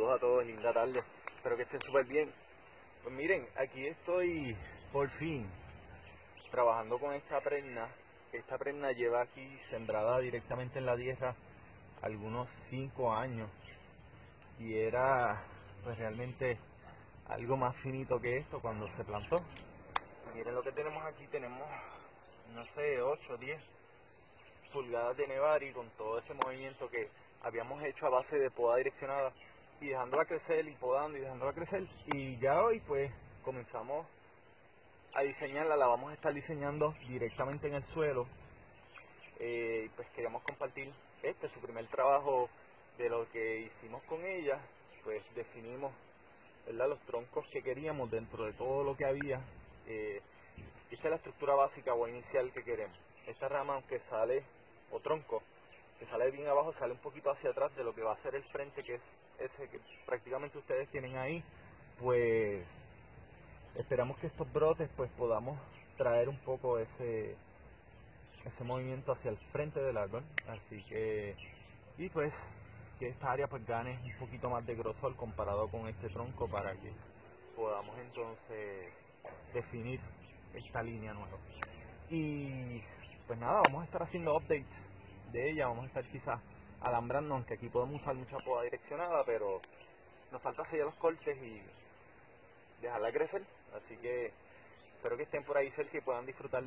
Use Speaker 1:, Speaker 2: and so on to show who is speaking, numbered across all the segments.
Speaker 1: Saludos a todos, linda tarde. Espero que estén súper bien. Pues miren, aquí estoy por fin trabajando con esta prenda. Esta prenda lleva aquí sembrada directamente en la tierra algunos 5 años. Y era pues realmente algo más finito que esto cuando se plantó. Miren lo que tenemos aquí, tenemos no sé, 8 o 10 pulgadas de nevari con todo ese movimiento que habíamos hecho a base de poda direccionada y dejándola crecer y podando y dejándola crecer. Y ya hoy pues comenzamos a diseñarla, la vamos a estar diseñando directamente en el suelo. Pues queríamos compartir su primer trabajo de lo que hicimos con ella. Pues definimos, ¿verdad?, los troncos que queríamos dentro de todo lo que había. Esta es la estructura básica o inicial que queremos. Esta rama, aunque sale, o tronco, que sale bien abajo, sale un poquito hacia atrás de lo que va a ser el frente, que es ese que prácticamente ustedes tienen ahí. Pues esperamos que estos brotes pues podamos traer un poco ese movimiento hacia el frente del árbol. Así que, y pues que esta área pues gane un poquito más de grosor comparado con este tronco para que podamos entonces definir esta línea nueva. Y pues nada, vamos a estar haciendo updates de ella, vamos a estar quizás alambrando, aunque aquí podemos usar mucha poda direccionada, pero nos falta sellar los cortes y dejarla crecer. Así que espero que estén por ahí cerca y puedan disfrutar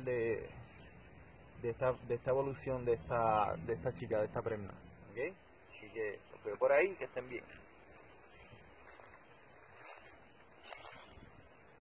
Speaker 1: de esta evolución de esta chica, de esta prenda. ¿Okay? Así que los veo por ahí, que estén bien.